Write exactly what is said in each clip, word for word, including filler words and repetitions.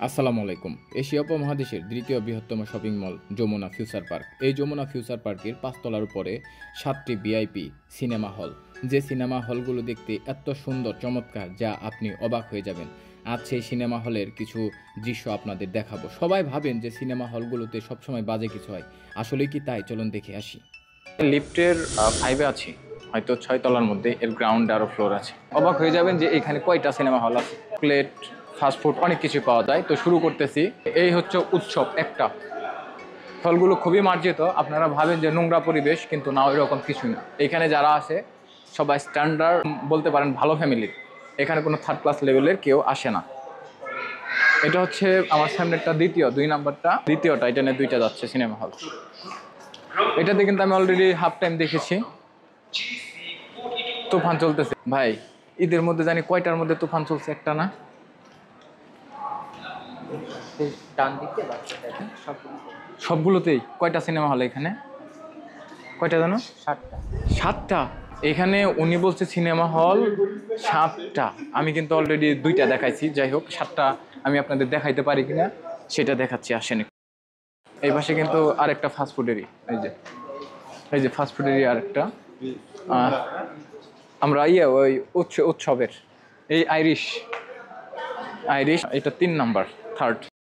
আসসালামু আলাইকুম। এশিয়া উপমহাদেশের দ্বিতীয় বৃহত্তম shopping mall Jamuna future park. এই যমুনা ফিউচার পার্কের পাঁচতলার উপরে সাতটি ভিআইপি সিনেমা হল, যে সিনেমা হলগুলো দেখতে এত সুন্দর চমৎকার যা আপনি অবাক হয়ে যাবেন। আজ সেই সিনেমা হলের কিছু দৃশ্য আপনাদের দেখাবো। সবাই ভাবেন যে সিনেমা হলগুলোতে সবসময় বাজে কিছু হয়, আসলে কি তাই? চলুন দেখে আসি। লিফটের ফাইভে আছি, হয়তো ছয় তলার মধ্যে, এর গ্রাউন্ড আরও ফ্লোর আছে। অবাক হয়ে যাবেন যে এখানে কয়টা সিনেমা হল আছে। প্লেট, ফাস্টফুড, অনেক কিছু পাওয়া যায়। তো শুরু করতেছি। এই হচ্ছে উৎসব একটা। হলগুলো খুবই মার্জিত। আপনারা ভাবেন যে নোংরা পরিবেশ, কিন্তু না, এরকম কিছুই না। এখানে যারা আছে সবাই স্ট্যান্ডার্ড, বলতে পারেন ভালো ফ্যামিলির। এখানে কোনো থার্ড ক্লাস লেভেলের কেউ আসে না। এটা হচ্ছে আমার সামনেরটা, দ্বিতীয় দুই নাম্বারটা দ্বিতীয়টা, এটা নিয়ে দুইটা যাচ্ছে সিনেমা হল। এটাতে কিন্তু আমি অলরেডি হাফ টাইম দেখেছি। তুফান চলতেছে ভাই। ঈদের মধ্যে জানি কয়টার মধ্যে তুফান চলছে, একটা না সবগুলোতেই। কয়টা সিনেমা হল এখানে? কয়টা জানো? সাতটা। সাতটা? এখানে উনি বলছে সিনেমা হল সাতটা। আমি কিন্তু অলরেডি দুইটা দেখাইছি। যাই হোক, সাতটা আমি আপনাদের দেখাইতে পারি কিনা সেটা দেখাচ্ছি, আসেন। এই পাশে কিন্তু আরেকটা ফাস্টফুডেরই, এই যে এই যে ফাস্টফুডেরই আরেকটা। আমরা ইয়ে ওই উৎসব উৎসবের এই আইরিশ আইরিশ এটা তিন নাম্বার, থার্ড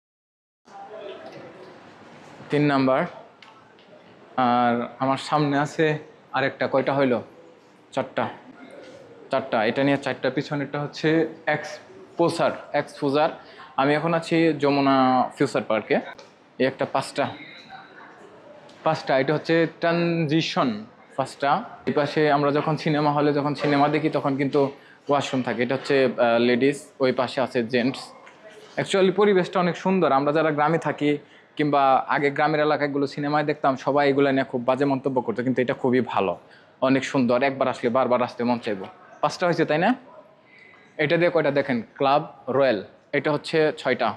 তিন নাম্বার। আর আমার সামনে আছে আরেকটা। কয়টা হইলো? চারটা চারটা এটা নিয়ে চারটা। পিছনেরটা হচ্ছে এক্সপোজার এক্সপোজার আমি এখন আছি যমুনা ফিউচার পার্কে। এই একটা, পাঁচটা পাঁচটা এটা হচ্ছে ট্রানজিশন পাঁচটা। এই পাশে আমরা যখন সিনেমা হলে যখন সিনেমা দেখি তখন কিন্তু ওয়াশরুম থাকে। এটা হচ্ছে লেডিস, ওই পাশে আছে জেন্টস। অ্যাকচুয়ালি পরিবেশটা অনেক সুন্দর। আমরা যারা গ্রামে থাকি কিংবা আগে গ্রামের এলাকাগুলো সিনেমায় দেখতাম, সবাই এগুলো নিয়ে খুব বাজে মন্তব্য করতো, কিন্তু এটা খুবই ভালো, অনেক সুন্দর। একবার আসলে বারবার আসতে মন চাইব। পাঁচটা হয়েছে, তাই না? এটা দিয়ে কয়টা দেখেন? ক্লাব রয়্যাল, এটা হচ্ছে ছয়টা।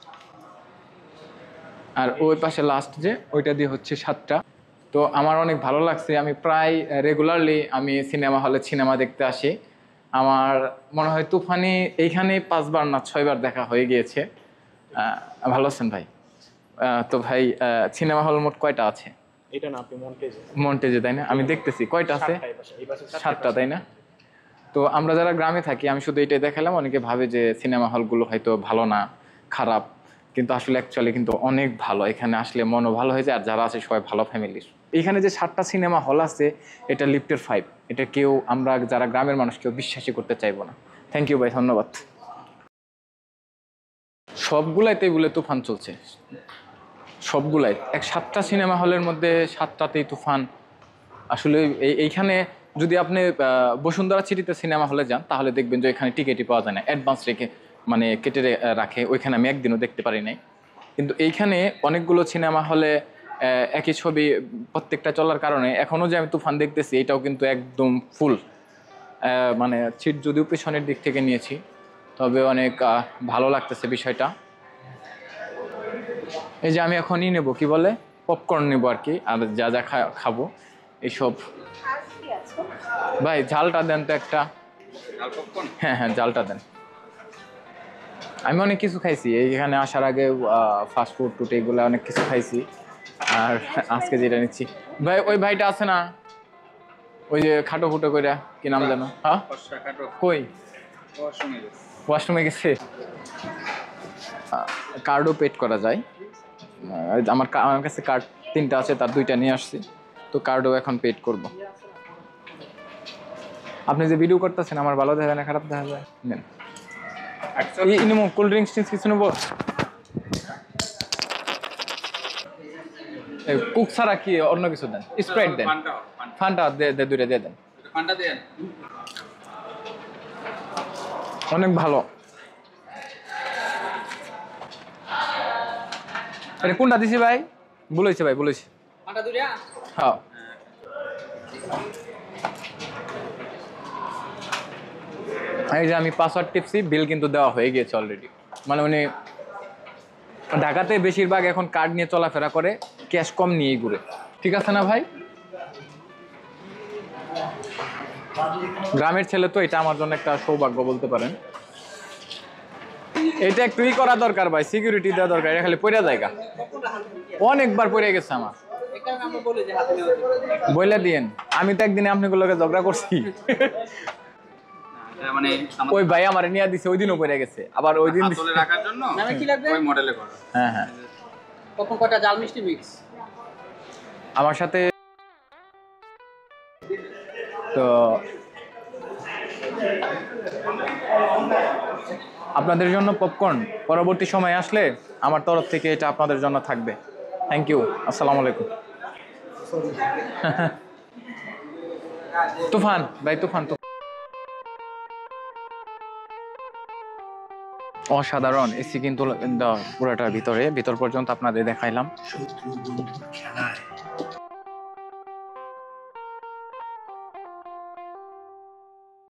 আর ওই পাশে লাস্ট যে ওইটা দিয়ে হচ্ছে সাতটা। তো আমার অনেক ভালো লাগছে। আমি প্রায় রেগুলারলি আমি সিনেমা হলে সিনেমা দেখতে আসি। আমার মনে হয় তুফানি এইখানে পাঁচবার না ছয়বার দেখা হয়ে গিয়েছে। ভালো আছেন ভাই? তো ভাই, সিনেমা হল মোট কয়টা আছে? এটা না, আপনি মন্টেজে মন্টেজে, তাই না? আমি দেখতেছি কয়টা আছে, সাতটা, তাই না? তো আমরা যারা গ্রামে থাকি, আমি শুধু এটাই দেখালাম। অনেকে ভাবে যে সিনেমা হলগুলো হয়তো ভালো না, খারাপ, কিন্তু আসলে অ্যাকচুয়ালি কিন্তু অনেক ভালো। এখানে আসলে মনও ভালো হয়ে যায়, আর যারা আছে সবাই ভালো ফ্যামিলির। এখানে যে সাতটা সিনেমা হল আছে, এটা লিফটের ফাইভ। এটা কেউ, আমরা যারা গ্রামের মানুষ, কেউ বিশ্বাসই করতে চাইবো না। থ্যাংক ইউ ভাই, ধন্যবাদ। সবগুলাইতে বলে তুফান চলছে, সবগুলাই। এক সাতটা সিনেমা হলের মধ্যে সাতটাতেই তুফান। আসলে এইখানে যদি আপনি বসুন্ধরা সিটিতে সিনেমা হলে যান, তাহলে দেখবেন যে এখানে টিকিটই পাওয়া যায় না, অ্যাডভান্স রেখে, মানে কেটে রাখে। ওইখানে আমি একদিনও দেখতে পারি নাই। কিন্তু এইখানে অনেকগুলো সিনেমা হলে একই ছবি প্রত্যেকটা চলার কারণে এখনও যে আমি তুফান দেখতেছি, এটাও কিন্তু একদম ফুল। মানে সিট যদিও পেছনের দিক থেকে নিয়েছি, তবে অনেক ভালো লাগতেছে বিষয়টা। এই যে আমি এখনই নেবো, কি বলে, পপকর্ন নেবো আর কি, আর যা যা খাবো এইসব। ভাই ঝালটা দেন তো একটা। হ্যাঁ হ্যাঁ, ঝালটা দেন। আমি অনেক কিছু খাইছি এইখানে আসার আগে, ফাস্টফুড টুট এগুলো অনেক কিছু খাইছি। আর আজকে যেটা নিচ্ছি, ভাই ওই ভাইটা আছে না, ওই যে খাটো ফুটো করে, কি নাম জানো? হ্যাঁ, কই? ওয়াশরুমে গেছে। কার্ডও পেড করা যায়। আমার আমার কাছে কার্ড তিনটা আছে, তার দুইটা নিয়ে আসছি। তো কার্ডও এখন পেড করব। আপনি যে ভিডিও করতেছেন, আমার ভালো দেখা যায় না খারাপ দেখা যায়? নেন। নেবো কোল্ড ড্রিঙ্কস টিঙ্কস কিছু নেবো? কুক ছাড়া কি অন্য কিছু দেন? স্প্রাইট দেন, ফান্টা দে, দুইটা দিয়ে দেন। অনেক ভালো। আরে কোনটা দিছি ভাই? বলেছে ভাই, বলেছে। হ্যাঁ, এই যে আমি পাসওয়ার্ড টিপসি, বিল কিন্তু দেওয়া হয়ে গিয়েছে অলরেডি। মানে উনি ঢাকাতে বেশিরভাগ এখন কার্ড নিয়ে চলাফেরা করে, ক্যাশ কম নিয়েই ঘুরে। ঠিক আছে না ভাই? গ্রামের ছেলে তো, এটা আমার জন্য একটা সৌভাগ্য বলতে পারেন। এটা একটু ই করা দরকার ভাই, সিকিউরিটি দেওয়া দরকার, এটা খালি পড়ে জায়গা অনেকবার পড়ে গেছে আমার। বইলা দিয়েন, আমি তো একদিনে আপনাগুলোকে ঝগড়া করছি মানে ওই ভাই আমার নিয়ে দিছে, ওই দিনও পড়ে গেছে, আবার ওই দিন হাতলে রাখার জন্য নামে কি লাগবে? ওই মডেলে করা। হ্যাঁ হ্যাঁ কখন কয়টা জাল মিষ্টি মিক্স? আমার সাথে তো আপনাদের জন্য পপকর্ন পরবর্তী সময় আসলে আমার তরফ থেকে এটা আপনাদের জন্য থাকবে। থ্যাংক ইউ, আসসালামু আলাইকুম। তুফান ভাই, তুফান তুফান অসাধারণ এসি কিন্তু পুরোটার ভিতরে, ভিতর পর্যন্ত আপনাদের দেখাইলাম।